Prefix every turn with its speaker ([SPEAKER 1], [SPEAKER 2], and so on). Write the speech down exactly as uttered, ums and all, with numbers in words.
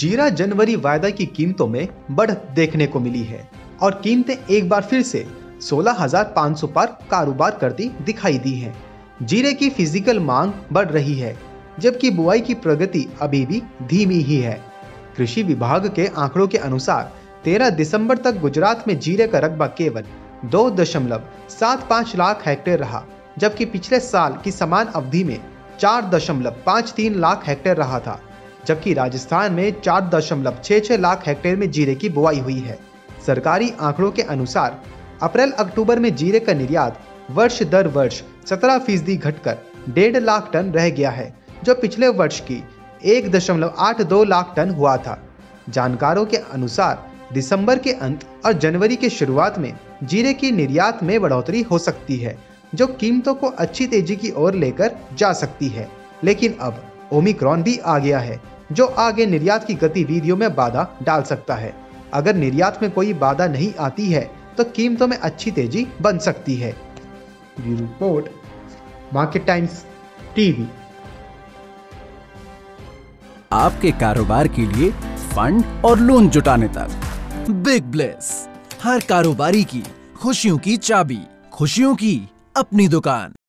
[SPEAKER 1] जीरा जनवरी वायदा की कीमतों में बढ़त देखने को मिली है और कीमतें एक बार फिर से सोलह हज़ार पाँच सौ पर कारोबार करती दिखाई दी है। जीरे की फिजिकल मांग बढ़ रही है, जबकि बुआई की प्रगति अभी भी धीमी ही है। कृषि विभाग के आंकड़ों के अनुसार तेरह दिसंबर तक गुजरात में जीरे का रकबा केवल दो दशमलव सात पाँच लाख हेक्टेयर रहा, जबकि पिछले साल की समान अवधि में चार दशमलव पाँच तीन लाख हेक्टेयर रहा था। जबकि राजस्थान में चार दशमलव छह छह लाख हेक्टेयर में जीरे की बुआई हुई है। सरकारी आंकड़ों के अनुसार अप्रैल अक्टूबर में जीरे का निर्यात वर्ष दर वर्ष सत्रह फीसदी घटकर डेढ़ लाख टन रह गया है, जो पिछले वर्ष की एक दशमलव आठ दो लाख टन हुआ था। जानकारों के अनुसार दिसंबर के अंत और जनवरी के शुरुआत में जीरे की निर्यात में बढ़ोतरी हो सकती है, जो कीमतों को अच्छी तेजी की ओर लेकर जा सकती है। लेकिन अब ओमिक्रॉन भी आ गया है, जो आगे निर्यात की गतिविधियों में बाधा डाल सकता है। अगर निर्यात में कोई बाधा नहीं आती है तो कीमतों में अच्छी तेजी बन सकती है। Bureau report, market times TV.
[SPEAKER 2] आपके कारोबार के लिए फंड और लोन जुटाने तक बिग ब्लेस, हर कारोबारी की खुशियों की चाबी, खुशियों की अपनी दुकान।